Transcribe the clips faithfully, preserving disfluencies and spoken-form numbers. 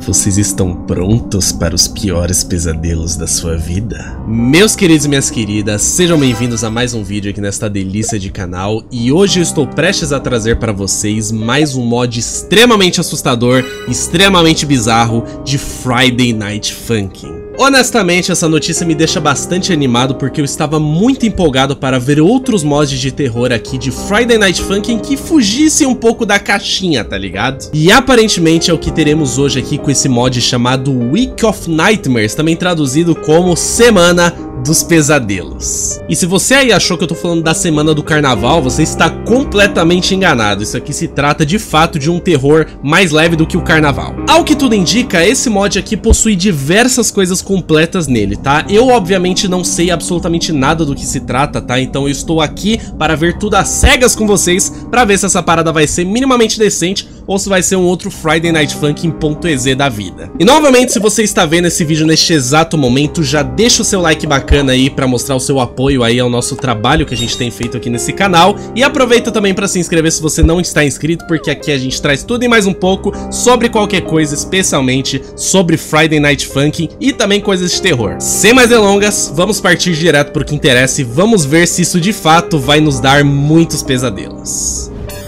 Vocês estão prontos para os piores pesadelos da sua vida? Meus queridos e minhas queridas, sejam bem-vindos a mais um vídeo aqui nesta delícia de canal. E hoje eu estou prestes a trazer para vocês mais um mod extremamente assustador, extremamente bizarro de Friday Night Funkin'. Honestamente, essa notícia me deixa bastante animado porque eu estava muito empolgado para ver outros mods de terror aqui de Friday Night Funkin' que fugissem um pouco da caixinha, tá ligado? E aparentemente é o que teremos hoje aqui com esse mod chamado Week of Nightmares, também traduzido como Semana dos Pesadelos. E se você aí achou que eu tô falando da semana do carnaval, você está completamente enganado. Isso aqui se trata de fato de um terror mais leve do que o carnaval. Ao que tudo indica, esse mod aqui possui diversas coisas completas nele, tá? Eu obviamente não sei absolutamente nada do que se trata, tá? Então eu estou aqui para ver tudo às cegas com vocês, para ver se essa parada vai ser minimamente decente ou se vai ser um outro Friday Night Funkin.exe da vida. E novamente, se você está vendo esse vídeo neste exato momento, já deixa o seu like bacana aí para mostrar o seu apoio aí ao nosso trabalho que a gente tem feito aqui nesse canal. E aproveita também para se inscrever se você não está inscrito, porque aqui a gente traz tudo e mais um pouco sobre qualquer coisa, especialmente sobre Friday Night Funkin' e também coisas de terror. Sem mais delongas, vamos partir direto pro que interessa e vamos ver se isso de fato vai nos dar muitos pesadelos.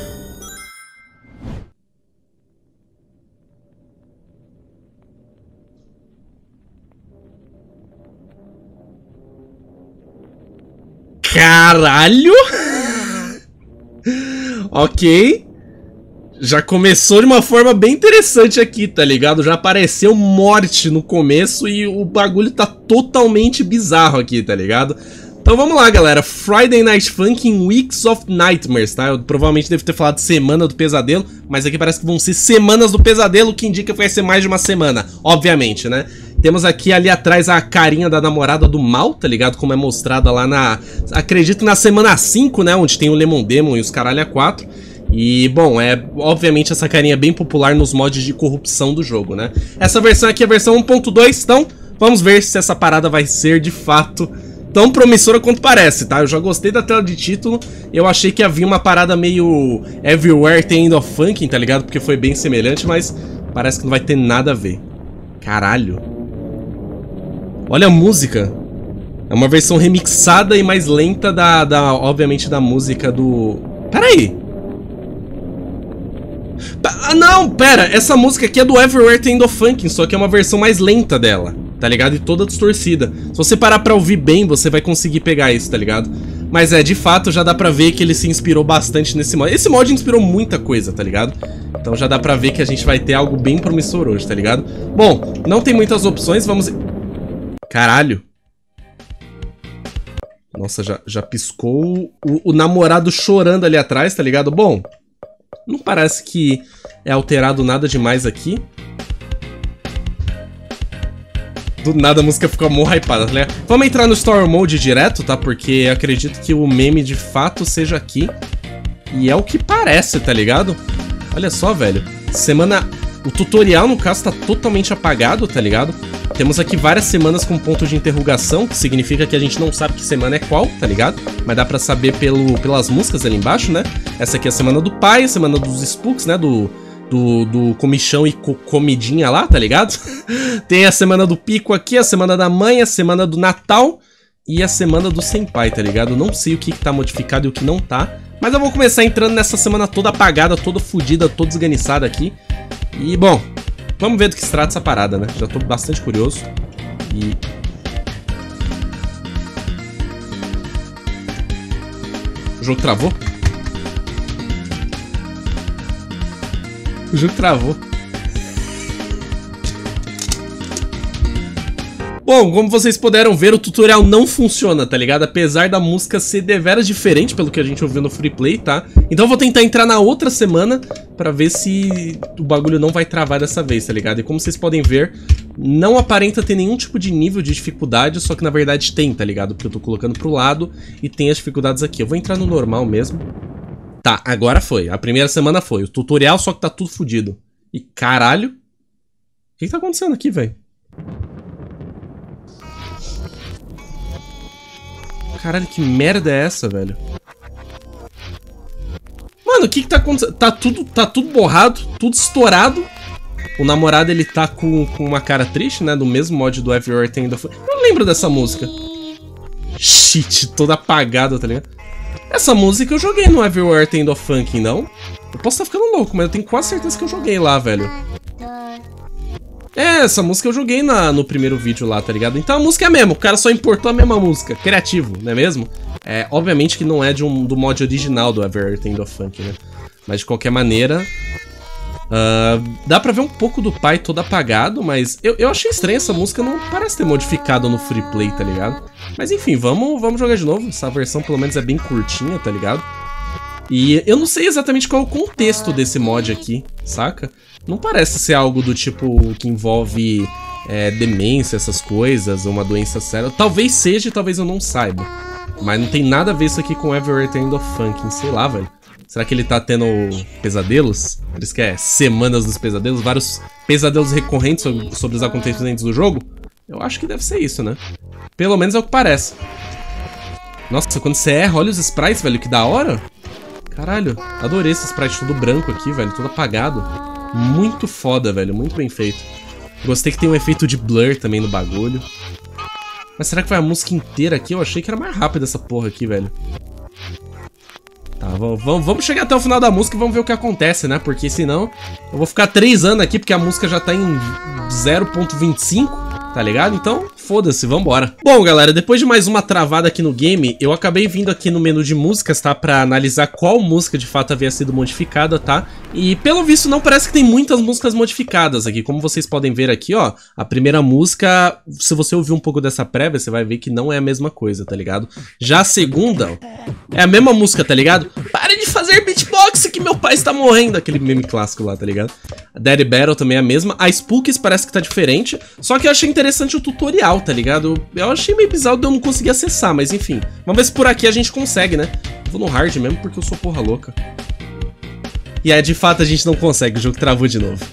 Caralho! Ok. Já começou de uma forma bem interessante aqui, tá ligado? Já apareceu morte no começo e o bagulho tá totalmente bizarro aqui, tá ligado? Então vamos lá, galera. Friday Night Funkin' Weeks of Nightmares, tá? Eu provavelmente devo ter falado Semana do Pesadelo, mas aqui parece que vão ser Semanas do Pesadelo, que indica que vai ser mais de uma semana, obviamente, né? Temos aqui ali atrás a carinha da namorada do mal, tá ligado? Como é mostrada lá na... acredito na semana cinco, né? Onde tem o Lemon Demon e os caralho a quatro. E, bom, é obviamente essa carinha bem popular nos mods de corrupção do jogo, né? Essa versão aqui é a versão um ponto dois, então vamos ver se essa parada vai ser, de fato, tão promissora quanto parece, tá? Eu já gostei da tela de título, eu achei que havia uma parada meio Everywhere The End of Funkin', tá ligado? Porque foi bem semelhante, mas parece que não vai ter nada a ver. Caralho. Olha a música. É uma versão remixada e mais lenta da, da obviamente, da música do... Pera aí. Ah, não, pera. Essa música aqui é do Everywhere The End of Funkin', só que é uma versão mais lenta dela, tá ligado? E toda distorcida. Se você parar pra ouvir bem, você vai conseguir pegar isso, tá ligado? Mas é, de fato, já dá pra ver que ele se inspirou bastante nesse mod. Esse mod inspirou muita coisa, tá ligado? Então já dá pra ver que a gente vai ter algo bem promissor hoje, tá ligado? Bom, não tem muitas opções, vamos... Caralho. Nossa, já, já piscou o, o namorado chorando ali atrás, tá ligado? Bom, não parece que é alterado nada demais aqui. Do nada a música ficou mó hypada, tá ligado? Vamos entrar no Story Mode direto, tá? Porque acredito que o meme de fato seja aqui. E é o que parece, tá ligado? Olha só, velho. Semana... O tutorial, no caso, tá totalmente apagado, tá ligado? Temos aqui várias semanas com ponto de interrogação, que significa que a gente não sabe que semana é qual, tá ligado? Mas dá pra saber pelo, pelas músicas ali embaixo, né? Essa aqui é a semana do pai, a semana dos spooks, né? Do, do, do comichão e co comidinha lá, tá ligado? Tem a semana do pico aqui, a semana da mãe, a semana do Natal e a semana do senpai, tá ligado? Não sei o que, que tá modificado e o que não tá. Mas eu vou começar entrando nessa semana toda apagada, toda fodida, toda desganiçada aqui. E, bom, vamos ver do que se trata essa parada, né? Já tô bastante curioso. E... O jogo travou? O jogo travou. Bom, como vocês puderam ver, o tutorial não funciona, tá ligado? Apesar da música ser deveras diferente pelo que a gente ouviu no free play, tá? Então eu vou tentar entrar na outra semana pra ver se o bagulho não vai travar dessa vez, tá ligado? E como vocês podem ver, não aparenta ter nenhum tipo de nível de dificuldade, só que na verdade tem, tá ligado? Porque eu tô colocando pro lado e tem as dificuldades aqui. Eu vou entrar no normal mesmo. Tá, agora foi. A primeira semana foi. O tutorial, só que tá tudo fodido. E caralho... O que que tá acontecendo aqui, velho? Caralho, que merda é essa, velho? Mano, o que que tá acontecendo? Tá tudo, tá tudo borrado, tudo estourado. O namorado, ele tá com, com uma cara triste, né? Do mesmo mod do Everywhere End of Funk. Eu lembro dessa música. Shit, toda apagada, tá ligado? Essa música eu joguei no Everywhere End of Funk, não? Eu posso estar ficando louco, mas eu tenho quase certeza que eu joguei lá, velho. É, essa música eu joguei na, no primeiro vídeo lá, tá ligado? Então a música é a mesma, o cara só importou a mesma música. Criativo, não é mesmo? É, obviamente que não é de um, do mod original do Everywhere End of Funk, né? Mas de qualquer maneira... Uh, dá pra ver um pouco do pai todo apagado, mas eu, eu achei estranho, essa música não parece ter modificado no free play, tá ligado? Mas enfim, vamos, vamos jogar de novo. Essa versão pelo menos é bem curtinha, tá ligado? E eu não sei exatamente qual é o contexto desse mod aqui, saca? Não parece ser algo do tipo que envolve é, demência, essas coisas, uma doença séria. Talvez seja e talvez eu não saiba. Mas não tem nada a ver isso aqui com Everywhere End of Funk, sei lá, velho. Será que ele tá tendo pesadelos? Por isso que é Semanas dos Pesadelos? Vários pesadelos recorrentes sobre, sobre os acontecimentos do jogo? Eu acho que deve ser isso, né? Pelo menos é o que parece. Nossa, quando você erra, olha os sprites, velho, que da hora. Caralho, adorei esse sprite todo branco aqui, velho, todo apagado. Muito foda, velho, muito bem feito. Gostei que tem um efeito de blur também no bagulho. Mas será que vai a música inteira aqui? Eu achei que era mais rápida essa porra aqui, velho. Tá, vamos, vamos chegar até o final da música e vamos ver o que acontece, né? Porque senão eu vou ficar três anos aqui, porque a música já tá em zero ponto vinte e cinco, tá ligado? Então, foda-se, vambora. Bom, galera, depois de mais uma travada aqui no game, eu acabei vindo aqui no menu de músicas, tá? Pra analisar qual música de fato havia sido modificada, tá? E pelo visto não parece que tem muitas músicas modificadas aqui. Como vocês podem ver aqui, ó, a primeira música, se você ouvir um pouco dessa prévia, você vai ver que não é a mesma coisa, tá ligado? Já a segunda, ó, é a mesma música, tá ligado? Pare de fazer beatbox que meu pai está morrendo. Aquele meme clássico lá, tá ligado? A Daddy Battle também é a mesma. A Spookies parece que tá diferente. Só que eu achei interessante o tutorial, tá ligado? Eu achei meio bizarro de eu não conseguir acessar, mas enfim. Vamos ver se por aqui a gente consegue, né? Vou no hard mesmo porque eu sou porra louca. E é, de fato a gente não consegue. O jogo travou de novo.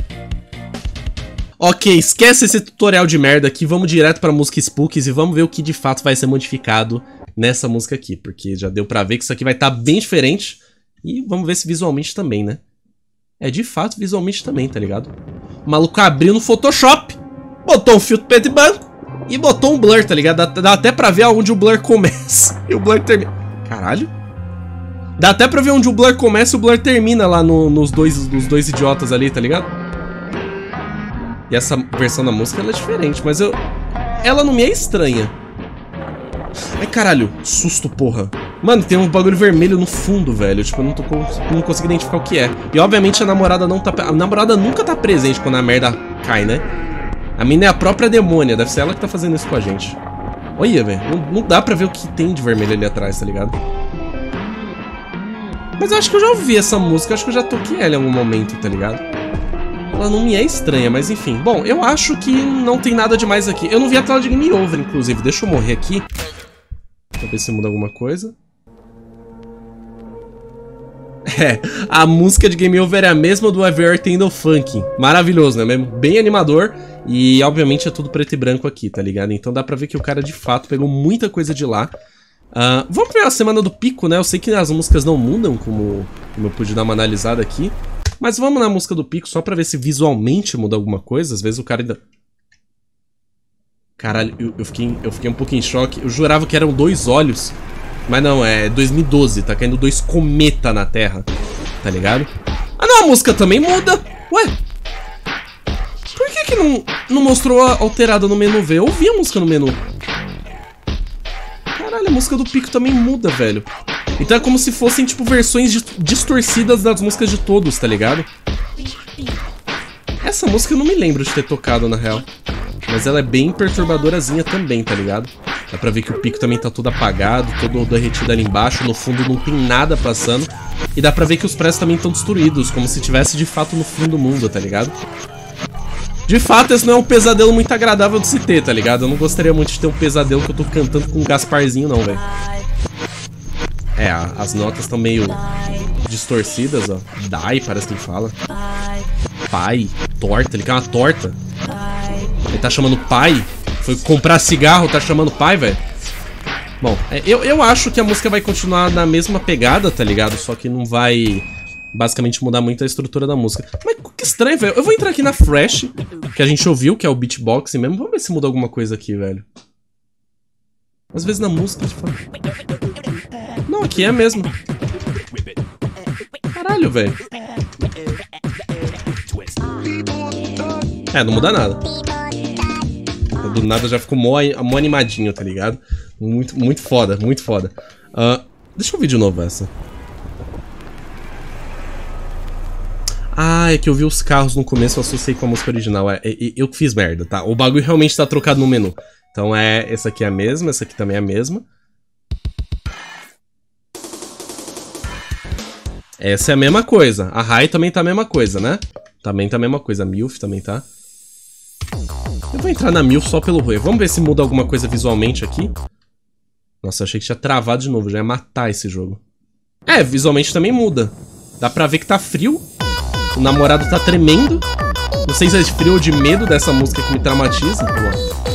Ok, esquece esse tutorial de merda aqui. Vamos direto pra música Spookies e vamos ver o que de fato vai ser modificado nessa música aqui, porque já deu pra ver que isso aqui vai estar tá bem diferente. E vamos ver se visualmente também, né? É, de fato, visualmente também, tá ligado? O maluco abriu no Photoshop, botou um filtro preto e branco e botou um blur, tá ligado? Dá, dá até pra ver onde o blur começa e o blur termina. Caralho. Dá até pra ver onde o blur começa e o blur termina lá no, nos, dois, nos dois idiotas ali, tá ligado? E essa versão da música, ela é diferente, mas eu... ela não me é estranha. Ai, caralho, susto, porra. Mano, tem um bagulho vermelho no fundo, velho. Tipo, eu não, tô, não consigo identificar o que é. E obviamente a namorada não tá... A namorada nunca tá presente quando a merda cai, né? A mina é a própria demônia. Deve ser ela que tá fazendo isso com a gente. Olha, velho. Não, não dá pra ver o que tem de vermelho ali atrás, tá ligado? Mas eu acho que eu já ouvi essa música. Eu acho que eu já toquei ela em algum momento, tá ligado? Ela não me é estranha, mas enfim. Bom, eu acho que não tem nada demais aqui. Eu não vi a tela de game over, inclusive. Deixa eu morrer aqui. Pra ver se muda alguma coisa. É, a música de game over é a mesma do Everywhere End of Funk. Maravilhoso, né mesmo? Bem animador. E obviamente é tudo preto e branco aqui, tá ligado? Então dá pra ver que o cara de fato pegou muita coisa de lá. Uh, vamos ver a semana do pico, né? Eu sei que as músicas não mudam, como, como eu pude dar uma analisada aqui. Mas vamos na música do pico só pra ver se visualmente muda alguma coisa. Às vezes o cara ainda... Caralho, eu, eu, fiquei, eu fiquei um pouco em choque. Eu jurava que eram dois olhos. Mas não, é dois mil e doze. Tá caindo dois cometas na Terra. Tá ligado? Ah não, a música também muda. Ué? Por que que não, não mostrou alterada no menu V? Eu ouvi a música no menu. Caralho, a música do pico também muda, velho. Então é como se fossem, tipo, versões distorcidas das músicas de todos, tá ligado? Essa música eu não me lembro de ter tocado, na real. Mas ela é bem perturbadorazinha também, tá ligado? Dá pra ver que o pico também tá todo apagado, todo derretido ali embaixo. No fundo não tem nada passando. E dá pra ver que os prédios também estão destruídos, como se tivesse de fato no fim do mundo, tá ligado? De fato, esse não é um pesadelo muito agradável de se ter, tá ligado? Eu não gostaria muito de ter um pesadelo que eu tô cantando com um Gasparzinho, não, velho. É, as notas estão meio distorcidas, ó. Dai, parece que ele fala. Pai, torta, ele quer uma torta. Ele tá chamando pai. Foi comprar cigarro, tá chamando pai, velho. Bom, eu, eu acho que a música vai continuar na mesma pegada, tá ligado? Só que não vai basicamente mudar muito a estrutura da música. Mas que estranho, velho. Eu vou entrar aqui na Fresh, que a gente ouviu, que é o beatbox mesmo. Vamos ver se muda alguma coisa aqui, velho. Às vezes na música a gente fala... Não, aqui é mesmo. Caralho, velho. É, não muda nada. Do nada já ficou mó, mó animadinho, tá ligado? Muito, muito foda, muito foda. Uh, deixa eu ouvir de novo essa. Ah, é que eu vi os carros no começo, eu associei com a música original. É, é, eu que fiz merda, tá? O bagulho realmente tá trocado no menu. Então é, essa aqui é a mesma, essa aqui também é a mesma. Essa é a mesma coisa. A Rai também tá a mesma coisa, né? Também tá a mesma coisa. A Milf também tá. Eu vou entrar na Milf só pelo ruim. Vamos ver se muda alguma coisa visualmente aqui. Nossa, eu achei que tinha travado de novo. Já ia matar esse jogo. É, visualmente também muda. Dá pra ver que tá frio. O namorado tá tremendo. Não sei se é de frio ou de medo dessa música que me traumatiza. Pô.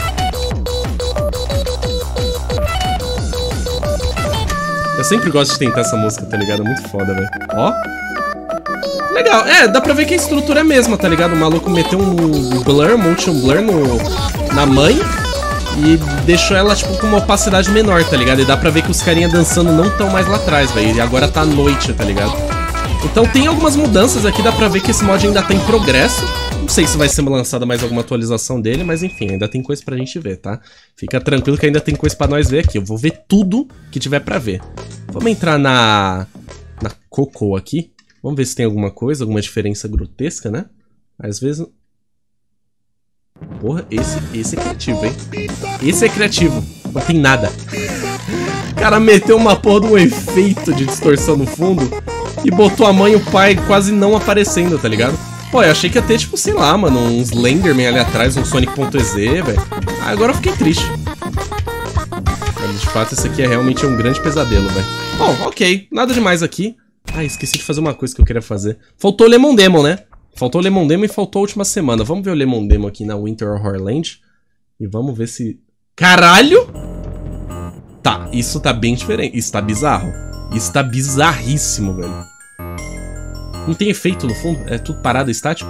Eu sempre gosto de tentar essa música, tá ligado? É muito foda, velho. Ó. Legal. É, dá pra ver que a estrutura é a mesma, tá ligado? O maluco meteu um blur, motion blur no, na mãe e deixou ela, tipo, com uma opacidade menor, tá ligado? E dá pra ver que os carinha dançando não tão mais lá atrás, velho. E agora tá à noite, tá ligado? Então tem algumas mudanças aqui, dá pra ver que esse mod ainda tá em progresso. Não sei se vai ser lançada mais alguma atualização dele, mas enfim, ainda tem coisa pra gente ver, tá? Fica tranquilo que ainda tem coisa pra nós ver aqui. Eu vou ver tudo que tiver pra ver. Vamos entrar na... na Coco aqui. Vamos ver se tem alguma coisa, alguma diferença grotesca, né? Às vezes... Porra, esse, esse é criativo, hein? Esse é criativo. Não tem nada. O cara meteu uma porra de um efeito de distorção no fundo e botou a mãe e o pai quase não aparecendo, tá ligado? Pô, eu achei que ia ter, tipo, sei lá, mano, uns Slenderman ali atrás, um Sonic.exe, velho. Ah, agora eu fiquei triste. Mas, de fato, esse aqui é realmente um grande pesadelo, velho. Bom, ok. Nada demais aqui. Ah, esqueci de fazer uma coisa que eu queria fazer. Faltou o Lemon Demon, né? Faltou o Lemon Demon e faltou a última semana. Vamos ver o Lemon Demon aqui na Winter Horror Land. E vamos ver se... Caralho! Tá, isso tá bem diferente. Isso tá bizarro. Isso tá bizarríssimo, velho. Não tem efeito no fundo? É tudo parado, estático?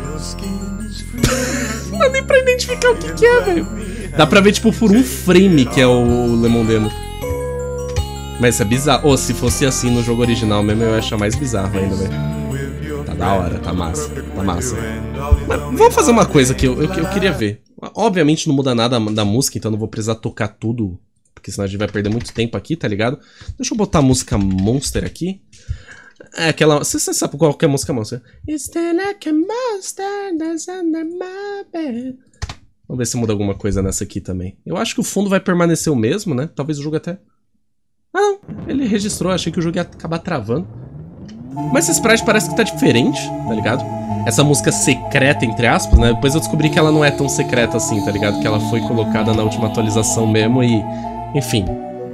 Não dá nem pra identificar o que que é, velho. Dá pra ver, tipo, por um frame que é o Lemon Demon. Mas isso é bizarro. Ou oh, se fosse assim no jogo original mesmo, eu ia achar mais bizarro ainda, velho. Tá da hora, tá massa. Tá massa. Mas vamos fazer uma coisa que eu, eu, eu queria ver. Obviamente não muda nada da música, então não vou precisar tocar tudo, porque senão a gente vai perder muito tempo aqui, tá ligado? Deixa eu botar a música Monster aqui. É aquela... Você sabe qual que é a música Monster? It's like a monster that's under my bed. Vamos ver se muda alguma coisa nessa aqui também. Eu acho que o fundo vai permanecer o mesmo, né? Talvez o jogo até... Ah, não. Ele registrou. Achei que o jogo ia acabar travando. Mas esse sprite parece que tá diferente, tá ligado? Essa música secreta, entre aspas, né? Depois eu descobri que ela não é tão secreta assim, tá ligado? Que ela foi colocada na última atualização mesmo e... Enfim.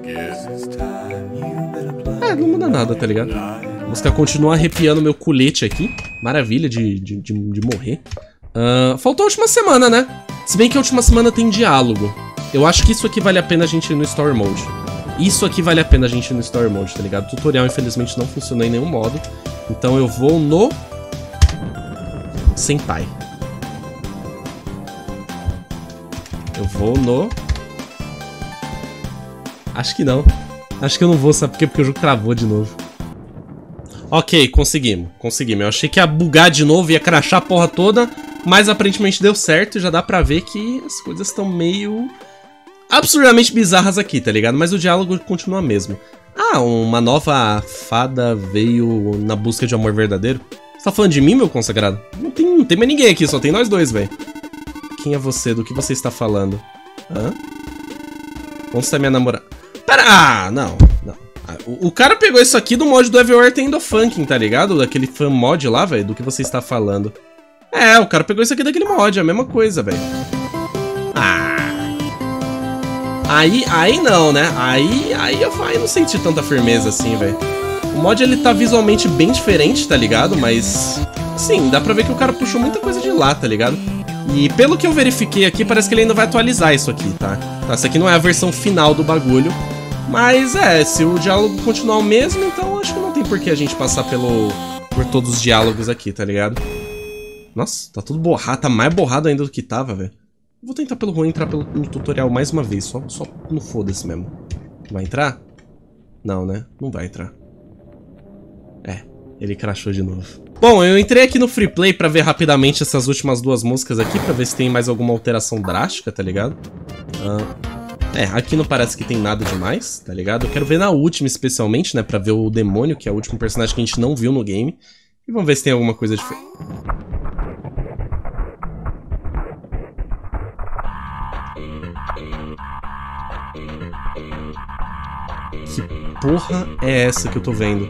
É, não muda nada, tá ligado? A música continua arrepiando meu colete aqui. Maravilha de, de, de, de morrer. Uh, faltou a última semana, né? Se bem que a última semana tem diálogo. Eu acho que isso aqui vale a pena a gente ir no Story Mode. Isso aqui vale a pena a gente ir no Story Mode, tá ligado? O tutorial, infelizmente, não funcionou em nenhum modo. Então eu vou no... Senpai. Eu vou no... Acho que não. Acho que eu não vou, sabe por quê? Porque o jogo travou de novo. Ok, conseguimos. Conseguimos. Eu achei que ia bugar de novo, ia crashar a porra toda, mas aparentemente deu certo e já dá pra ver que as coisas estão meio... absurdamente bizarras aqui, tá ligado? Mas o diálogo continua mesmo. Ah, uma nova fada veio na busca de amor verdadeiro. Você tá falando de mim, meu consagrado? Não tem, não tem mais ninguém aqui, só tem nós dois, velho. Quem é você? Do que você está falando? Hã? Onde está minha namorada? Pera... Ah, não, não. O, o cara pegou isso aqui do mod do Everywhere Tem do Funkin', tá ligado? Daquele fan mod lá, velho, do que você está falando. É, o cara pegou isso aqui daquele mod, é a mesma coisa, velho. Ah... Aí, aí não, né? Aí, aí eu, aí eu não senti tanta firmeza assim, velho. O mod, ele tá visualmente bem diferente, tá ligado? Mas, sim, dá pra ver que o cara puxou muita coisa de lá, tá ligado? E pelo que eu verifiquei aqui, parece que ele ainda vai atualizar isso aqui, tá? Tá, essa aqui não é a versão final do bagulho. Mas é, se o diálogo continuar o mesmo, então acho que não tem por que a gente passar pelo, por todos os diálogos aqui, tá ligado? Nossa, tá tudo borrado, tá mais borrado ainda do que tava, velho. Vou tentar pelo ruim entrar pelo, no tutorial mais uma vez, só, só no foda-se mesmo. Vai entrar? Não, né? Não vai entrar. É, ele crashou de novo. Bom, eu entrei aqui no Free Play pra ver rapidamente essas últimas duas músicas aqui, pra ver se tem mais alguma alteração drástica, tá ligado? Ah, é, aqui não parece que tem nada demais, tá ligado? Eu quero ver na última especialmente, né, pra ver o demônio, que é o último personagem que a gente não viu no game. E vamos ver se tem alguma coisa diferente. Que porra é essa que eu tô vendo?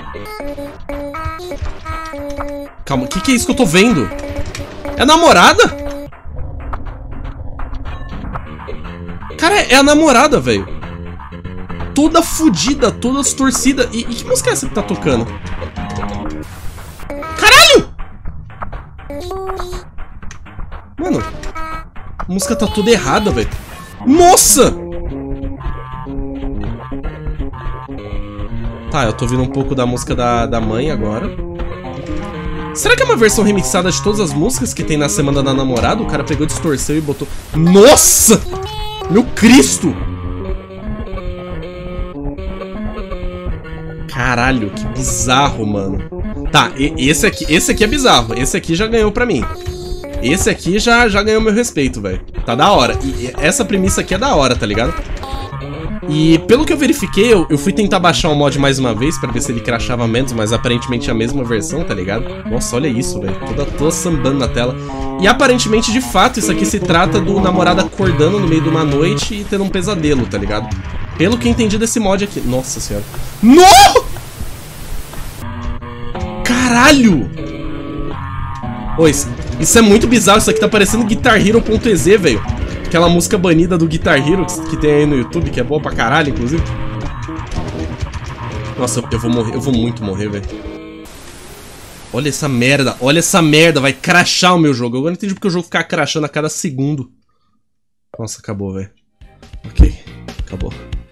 Calma, o que, que é isso que eu tô vendo? É a namorada? Cara, é a namorada, velho. Toda fodida, toda distorcida. E, e que música é essa que tá tocando? Caralho! Mano, a música tá toda errada, velho. Nossa! Tá, eu tô ouvindo um pouco da música da, da mãe agora. Será que é uma versão remixada de todas as músicas que tem na Semana da Namorada? O cara pegou, distorceu e botou... Nossa! Meu Cristo! Caralho, que bizarro, mano. Tá, e, esse, aqui, esse aqui é bizarro. Esse aqui já ganhou pra mim. Esse aqui já, já ganhou meu respeito, velho. Tá da hora. E, e essa premissa aqui é da hora, tá ligado? E pelo que eu verifiquei, eu, eu fui tentar baixar o mod mais uma vez pra ver se ele crashava menos, mas aparentemente é a mesma versão, tá ligado? Nossa, olha isso, velho. Toda, toda sambando na tela. E aparentemente, de fato, isso aqui se trata do namorado acordando no meio de uma noite e tendo um pesadelo, tá ligado? Pelo que eu entendi desse mod aqui. Nossa senhora. No! Caralho! Ô, isso, isso é muito bizarro. Isso aqui tá parecendo Guitar Hero.ez, velho. Aquela música banida do Guitar Hero que tem aí no YouTube, que é boa pra caralho, inclusive. Nossa, eu vou morrer, eu vou muito morrer, velho. Olha essa merda, olha essa merda, vai crashar o meu jogo. Eu não entendi porque o jogo fica crashando a cada segundo. Nossa, acabou, velho. Ok, acabou.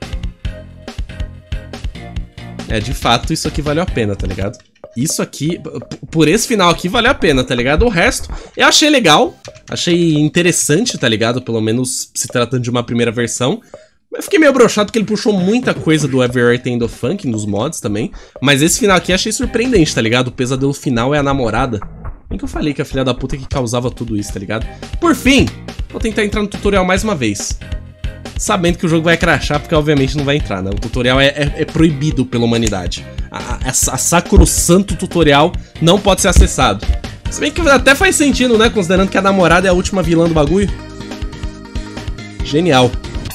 É, de fato, isso aqui valeu a pena, tá ligado? Isso aqui, por esse final aqui, valeu a pena, tá ligado? O resto, eu achei legal, achei interessante, tá ligado? Pelo menos se tratando de uma primeira versão. Eu fiquei meio broxado porque ele puxou muita coisa do Every Earth End of Funk nos mods também. Mas esse final aqui achei surpreendente, tá ligado? O pesadelo final é a namorada. Bem que eu falei que a filha da puta que causava tudo isso, tá ligado? Por fim, vou tentar entrar no tutorial mais uma vez. Sabendo que o jogo vai crashar, porque obviamente não vai entrar, né? O tutorial é, é, é proibido pela humanidade. A, a, a sacrosanto tutorial não pode ser acessado. Se bem que até faz sentido, né? Considerando que a namorada é a última vilã do bagulho. Genial.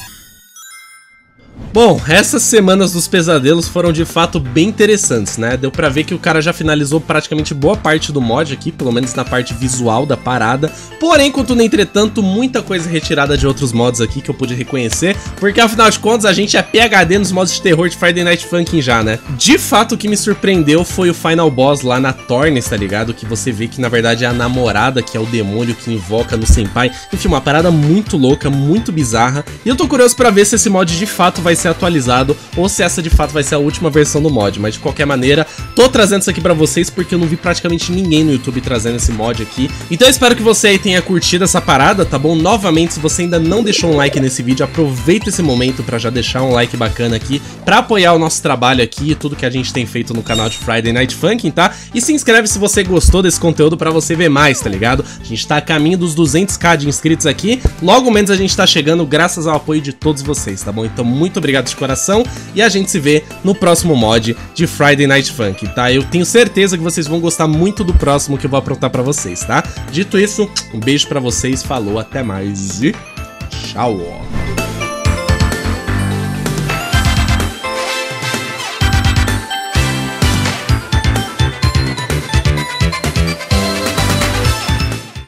Bom, essas semanas dos pesadelos foram de fato bem interessantes, né? Deu pra ver que o cara já finalizou praticamente boa parte do mod aqui, pelo menos na parte visual da parada. Porém, contudo, entretanto, muita coisa retirada de outros mods aqui que eu pude reconhecer, porque afinal de contas a gente é P H D nos mods de terror de Friday Night Funkin' já, né? De fato, o que me surpreendeu foi o final boss lá na Tornes, tá ligado? Que você vê que na verdade é a namorada, que é o demônio que invoca no Senpai. Enfim, uma parada muito louca, muito bizarra. E eu tô curioso pra ver se esse mod de fato vai ser atualizado ou se essa de fato vai ser a última versão do mod, mas de qualquer maneira tô trazendo isso aqui pra vocês porque eu não vi praticamente ninguém no YouTube trazendo esse mod aqui, então eu espero que você aí tenha curtido essa parada, tá bom? Novamente, se você ainda não deixou um like nesse vídeo, aproveita esse momento pra já deixar um like bacana aqui, pra apoiar o nosso trabalho aqui e tudo que a gente tem feito no canal de Friday Night Funkin', tá? E se inscreve se você gostou desse conteúdo pra você ver mais, tá ligado? A gente tá a caminho dos duzentos k de inscritos aqui, logo menos a gente tá chegando graças ao apoio de todos vocês, tá bom? Então muito obrigado de coração e a gente se vê no próximo mod de Friday Night Funkin', tá? Eu tenho certeza que vocês vão gostar muito do próximo que eu vou aprontar pra vocês, tá? Dito isso, um beijo pra vocês, falou, até mais e tchau!